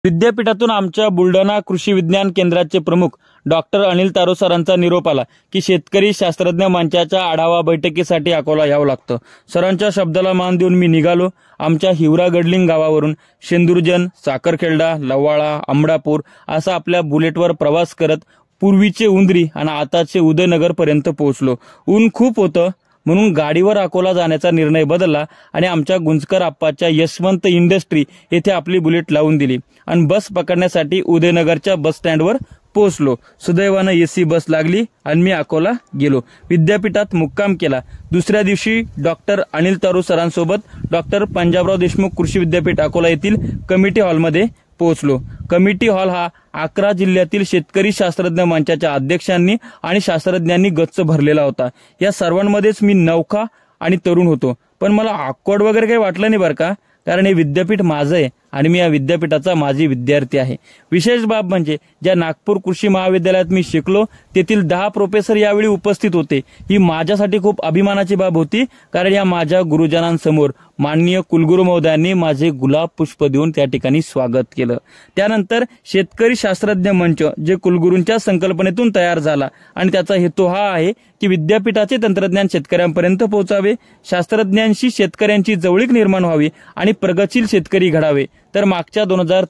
विद्यापीठातून आमच्या बुलढाणा कृषी विज्ञान केंद्राचे प्रमुख डॉक्टर अनिल तारो सरांचा निरोप आला की शेतकरी शास्त्रज्ञ मंचाच्या आढावा बैठकीसाठी अकोला यावं लागतं। सरांच्या शब्दाला मान देऊन मी निघालो। आमच्या हिवरा गडलिंग गावावरून शेंदुरजन, साखरखेडा, लवाळा, अमडापूर असा आपल्या बुलेटवर प्रवास करत पूर्वीचे उंदरी आणि आताचे उदयनगर पर्यंत पोहोचलो। ऊन खूप होतं म्हणून गाडीवर अकोला जाण्याचा निर्णय बदलला आणि आमच्या गुंजकर आप्पाच्या यशवंत इंडस्ट्री येथे आपली बुलेट लावून दिली आणि बस पकडण्यासाठी उदयनगरच्या बस स्टँडवर पोहोचलो। सुदैवाने एसी बस लागली आणि मी अकोला गेलो। विद्यापीठात मुक्काम केला। दुसऱ्या दिवशी डॉक्टर अनिल तारो सरांसोबत डॉक्टर पंजाबराव देशमुख कृषी विद्यापीठ अकोला येथील कमिटी हॉलमध्ये पोहोचलो। कमिटी हॉल हा 11 जिल्ह्यातील शेतकरी शास्त्रज्ञ मंचाच्या अध्यक्षांनी आणि शास्त्रज्ञांनी गच्च भरलेला होता। या सर्वांमध्येच मी नवखा आणि तरुण होतो, पण मला ऑकवर्ड वगैरे काही वाटलं नाही बरं का, कारण हे विद्यापीठ माझं आहे आणि मी या विद्यापीठाचा माजी विद्यार्थी आहे। विशेष बाब म्हणजे ज्या नागपूर कृषी महाविद्यालयात मी शिकलो तेथील 10 प्रोफेसर यावेळी उपस्थित होते। ही माझ्यासाठी खूप अभिमानाची बाब होती, कारण या माझ्या गुरुजनांसमोर माननीय कुलगुरू महोदयांनी माझे गुलाब पुष्प देऊन त्या ठिकाणी स्वागत केलं। त्यानंतर शेतकरी शास्त्रज्ञ मंच जे कुलगुरूंच्या संकल्पनेतून तयार झाला आणि त्याचा हेतू हा आहे की विद्यापीठाचे तंत्रज्ञान शेतकऱ्यांपर्यंत पोहोचावे, शास्त्रज्ञांशी शेतकऱ्यांची जवळीक निर्माण व्हावी आणि प्रगतशील शेतकरी घडावे। तर मागच्या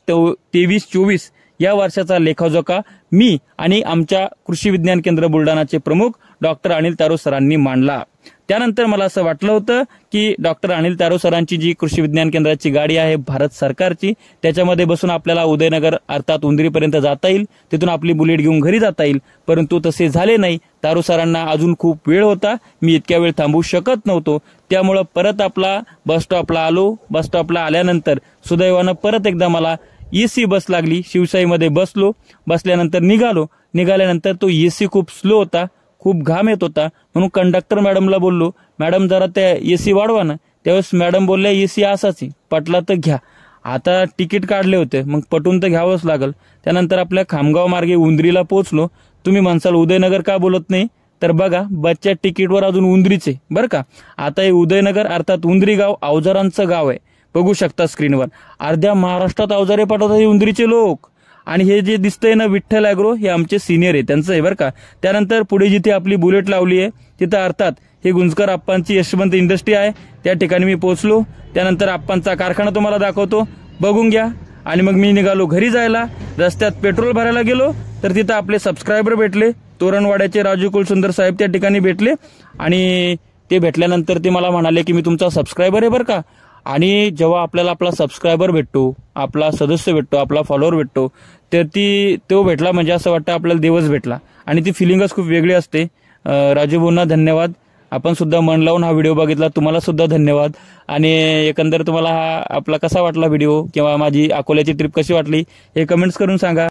2023-24 या वर्षाचा लेखाजोखा मी आणि आमच्या कृषी विज्ञान केंद्र बुलढाणाचे प्रमुख डॉक्टर अनिल तारो सरांनी मांडला। त्यानंतर मला असं वाटलं होतं की डॉक्टर अनिल तारो सरांची जी कृषी विज्ञान केंद्राची गाडी आहे भारत सरकारची, त्याच्यामध्ये बसून आपल्याला उदयनगर अर्थात उंदरीपर्यंत जाता येईल, तिथून आपली बुलेट घेऊन घरी जाता येईल, परंतु तसे झाले नाही। तारो सरांना अजून खूप वेळ होता, मी इतक्या वेळ थांबू शकत नव्हतो, त्यामुळे परत आपला बस स्टॉपला आलो। बस स्टॉपला आल्यानंतर सुदैवानं परत एकदा मला एसी बस लागली, शिवशाहीमध्ये बसलो। बसल्यानंतर निघाल्यानंतर तो एसी खूप स्लो होता, खूप घाम येत होता, म्हणून कंडक्टर मॅडमला बोललो, मॅडम जरा त्या एसी वाढवा ना। त्यावेळेस मॅडम बोलल्या एसी असाच पटला तर घ्या। आता तिकीट काढले होते, मग पटून तर घ्यावंच लागल। त्यानंतर आपल्या खामगाव मार्गे उंदरीला पोहोचलो। तुम्ही म्हणसाल उदयनगर का बोलत नाही, तर बघा बसच्या तिकीटवर अजून उंदरीचे बरं का। आता हे उदयनगर अर्थात उंदरी गाव अवजारांचं गाव आहे, बघू शकता स्क्रीनवर। अर्ध्या महाराष्ट्रात अवजारे पाठवतात हे उंदरीचे लोक, आणि हे जे दिसतंय ना विठ्ठल ॲग्रो हे आमचे सिनियर आहे, त्यांचं आहे बरं का। त्यानंतर पुढे जिथे आपली बुलेट लावली आहे तिथं अर्थात हे गुंजकर आप्पांची यशवंत इंडस्ट्री आहे, त्या ठिकाणी मी पोहोचलो। त्यानंतर आप्पांचा कारखाना तुम्हाला दाखवतो, बघून घ्या। आणि मग मी निघालो घरी जायला। रस्त्यात पेट्रोल भरायला गेलो तर तिथं आपले सबस्क्रायबर भेटले, तोरणवाड्याचे राजू कुलसुंदर साहेब त्या ठिकाणी भेटले, आणि ते भेटल्यानंतर ते मला म्हणाले की मी तुमचा सबस्क्रायबर आहे बरं का। आणि जेव्हा आपल्याला आपला सबस्क्रायबर भेटतो, आपला सदस्य भेटतो, आपला फॉलोअर भेटतो, तर तो भेटला म्हणजे असं वाटतं आपल्याला देवच भेटला, आणि ती फिलिंगच खूप वेगळी असते। राजू भाऊंना धन्यवाद, आपण सुद्धा मन लावून हा व्हिडिओ बघितला, तुम्हाला सुद्धा धन्यवाद। आणि एकंदर तुम्हाला हा आपला कसा वाटला व्हिडिओ किंवा माझी अकोल्याची ट्रिप कशी वाटली हे कमेंट्स करून सांगा।